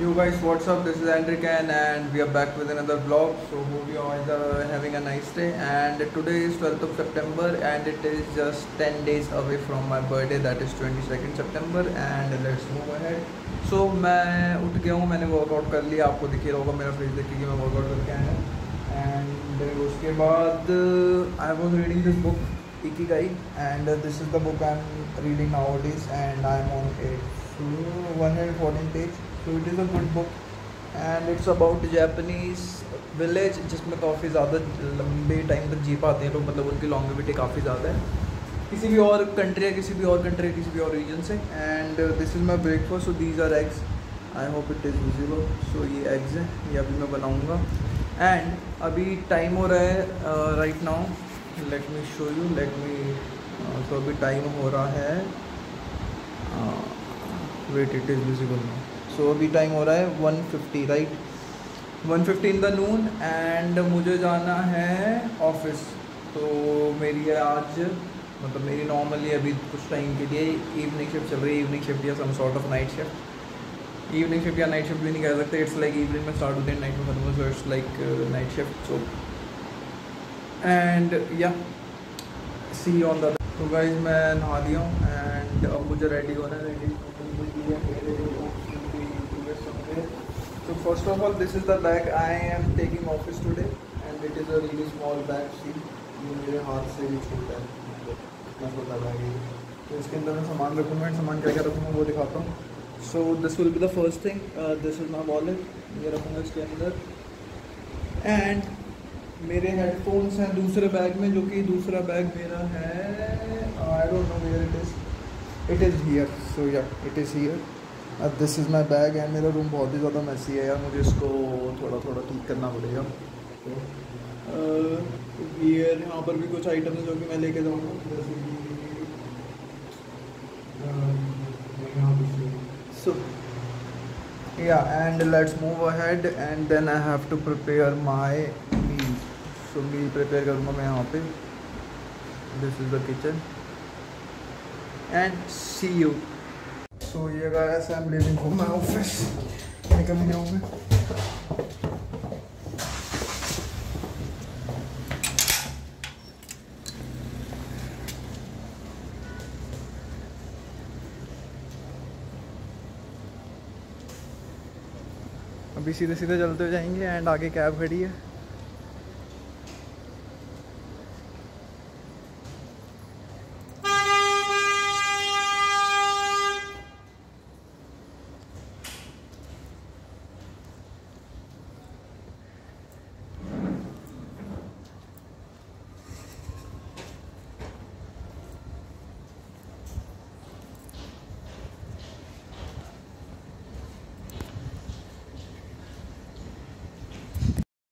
You guys, what's up? This is Andrican and we are back with another vlog. So hope you guys are having a nice day. And today is 12th of September and it is just 10 days away from my birthday, that is 22nd September. And let's move ahead. So मैं उठ गया हूँ, मैंने workout कर लिया, आपको दिख ही रहा होगा मेरा फेस देखिए कि मैं वर्कआउट करके आया हूँ. एंड उसके बाद I was reading this book Ikigai and this is the book I'm reading nowadays and I'm on its 114 page. So it is a good book and it's about Japanese village जिसमें काफ़ी ज़्यादा लंबे time तक जी पाते हैं लोग, मतलब उनकी लॉन्गेविटी काफ़ी ज़्यादा है किसी भी और कंट्री या किसी भी और कंट्री या किसी भी और रीजन से. And this is my breakfast. So these are eggs, I hope it is visible. So ये एग्स हैं, ये अभी मैं बनाऊँगा. एंड अभी टाइम हो रहा है right now, let me show you, let me. तो अभी टाइम हो रहा है, wait it is visible now. So अभी टाइम हो रहा है 1:50 right, 1:50 in the noon. And मुझे जाना है ऑफिस. तो मेरी आज मतलब मेरी नॉर्मली अभी कुछ टाइम के लिए इवनिंग शिफ्ट चल रही है. इवनिंग शिफ्ट या some sort of night shift. Evening shift या नाइट शिफ्ट भी नहीं कह सकते, इट्स लाइक इवनिंग में स्टार्ट होते हैं, नाइट में खत्म होता है. So it's like night shift. So and yeah see on the. तो गाइज मैं नहा लिया हूँ एंड अब मुझे रेडी होना है. Ready so first of all, this is the bag I am taking office today and it is a really small bag. See, ये मेरे हाथ से भी छोटा है, इतना छोटा बैग है. तो इसके अंदर मैं सामान रखूँगा. सामान क्या क्या रखूँगा वो दिखाता हूँ. So this will be the first thing. This is my wallet, ये रखूँगा इसके अंदर. एंड मेरे हेडफोन्स हैं दूसरे बैग में, जो कि दूसरा बैग मेरा है, I don't know where it is. It is here. So yeah it is here. This is my bag. And मेरा रूम बहुत ही ज़्यादा मैसी है यार, मुझे इसको थोड़ा थोड़ा ठीक करना पड़ेगा. तो ये यहाँ पर भी कुछ आइटम है जो कि मैं लेके जाऊँगा, जैसे कि so yeah. And let's move ahead and then I have to prepare my meal. So meal prepare करूँगा मैं यहाँ पे. This is the kitchen and see you. So ये guys I am leaving for my office. निकल गया हूँ मैं. अभी सीधे सीधे चलते हुए जाएंगे एंड आगे कैब खड़ी है.